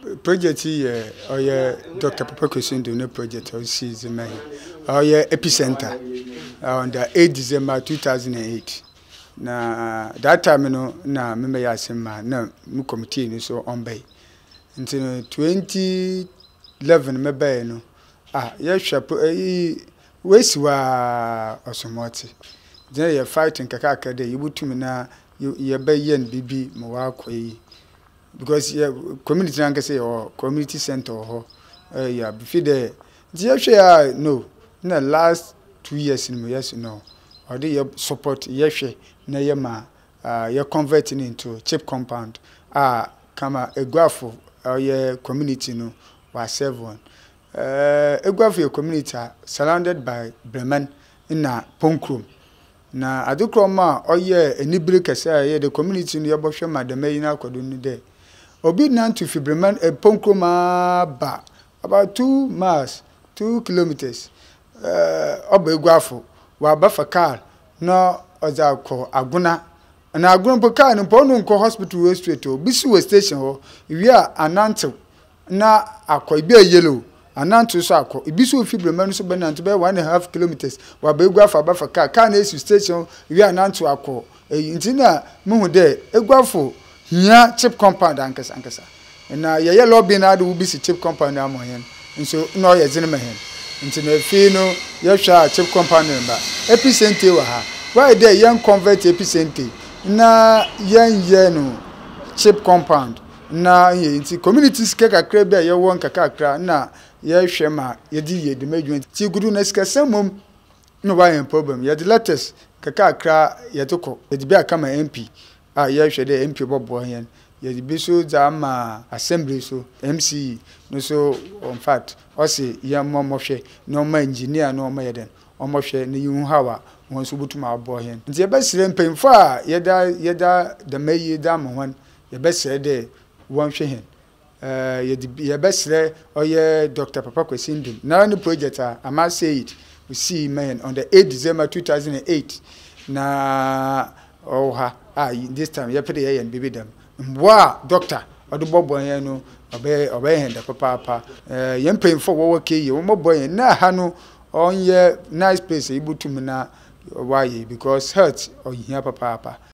project here Dr. Papa Kwesindo no project or season man epicenter on the 8 December 2008 na that time no na me ya asema na mu committee ni so on bay until 2011 me bay no ya hwa wesiwa osomoti je ya fighting kakaka de yibutumi na ye bayen bibi mo wa koyi because community nanga say or community center or yeah before the share no na last 2 years in yes no or the support yehwe na yema you converting into chip compound kama egwafo your community no was 7 egwafo your community surrounded by Bremen na Ponkrum na adukroma oye enibire kasa the community no yebohwe madame yina akodo ni de obi nan to Bremen Ponkroma ba about 2 miles 2 kilometers oba egwafo wa bafa car no oza ko aguna na aguna po car no po no nko hospital way straight o bisi station ho wi a anantew na akọ ibi yellow anantew so akọ ibisi ofi Bremen so benantew be 1.5 kilometers wa ba egwafo bafa car na esi station wi anantew akọ ntina muhu de egwafo here chip compound ankasa na ye lobby na adu bisi chip compound amohen nso no ye zine mehen nti na fi no ye hwa chip compound ba epicenter wa ha why there young convert epicenter na ye no chip compound na ye nti communities kakra be ye won kakra na ye hwe ma ye di ye de madwun ti gudu na sika samom no why problem ye the latest kakra ye toko ye di be aka ma MP ye hwe de MP bobo hen ye di biso zama assembly so MC no so in fact o se ye momohwe no ma engineer no ma yeden o mohwe ne yihu hawa won so butuma abo hen nti ye besire mpemfo a yeda da mayi da mohwan ye besire de won hwe hen ye besire oye Dr. Papa Kwesindo na any project ama say it we see man on the 8 December 2008 na this time ye pede ye bibi dem mwa doctor odubobo hen no obe hen da papa ye mpemfo wo ke ye wo mobo hen na ha no on ye nice place ibutum na why because hurt or here papa